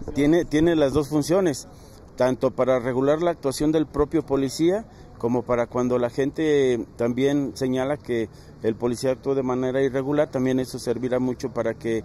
Tiene las dos funciones, tanto para regular la actuación del propio policía, como para cuando la gente también señala que el policía actuó de manera irregular, también eso servirá mucho para que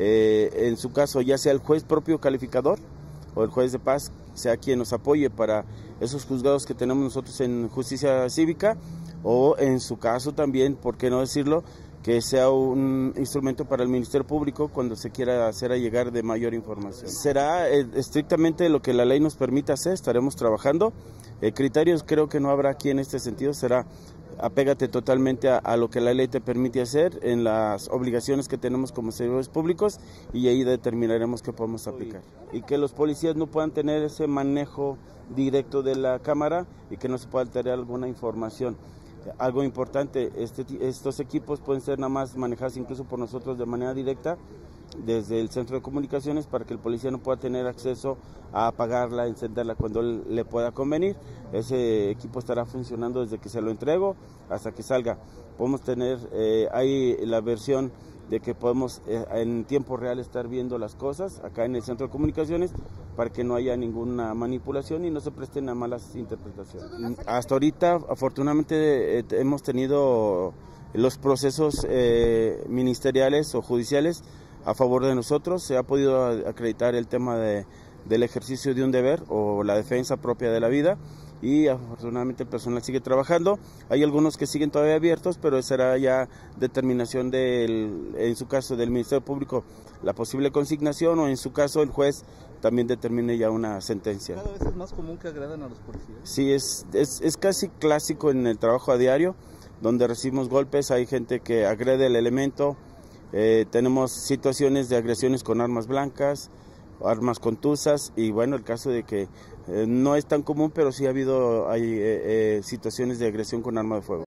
en su caso ya sea el juez propio calificador o el juez de paz sea quien nos apoye para esos juzgados que tenemos nosotros en justicia cívica, o en su caso también, por qué no decirlo, que sea un instrumento para el Ministerio Público cuando se quiera hacer llegar de mayor información. Será estrictamente lo que la ley nos permita hacer, estaremos trabajando. Criterios creo que no habrá aquí en este sentido, será apégate totalmente a lo que la ley te permite hacer en las obligaciones que tenemos como servidores públicos, y ahí determinaremos qué podemos aplicar. Y que los policías no puedan tener ese manejo directo de la cámara y que no se pueda alterar alguna información. Algo importante, estos equipos pueden ser nada más manejados incluso por nosotros de manera directa desde el centro de comunicaciones, para que el policía no pueda tener acceso a apagarla, encenderla cuando le pueda convenir. Ese equipo estará funcionando desde que se lo entrego hasta que salga. Podemos tener ahí la versión de que podemos en tiempo real estar viendo las cosas acá en el centro de comunicaciones, para que no haya ninguna manipulación y no se presten a malas interpretaciones. Hasta ahorita, afortunadamente, hemos tenido los procesos ministeriales o judiciales a favor de nosotros. Se ha podido acreditar el tema del ejercicio de un deber o la defensa propia de la vida, y afortunadamente el personal sigue trabajando. Hay algunos que siguen todavía abiertos, pero será ya determinación en su caso del Ministerio Público, la posible consignación, o en su caso el juez también determine ya una sentencia. ¿Cada vez es más común que agredan a los policías? Sí, es casi clásico en el trabajo a diario, donde recibimos golpes, hay gente que agrede el elemento. Tenemos situaciones de agresiones con armas blancas, armas contusas, y bueno, el caso de que no es tan común, pero sí ha habido situaciones de agresión con arma de fuego.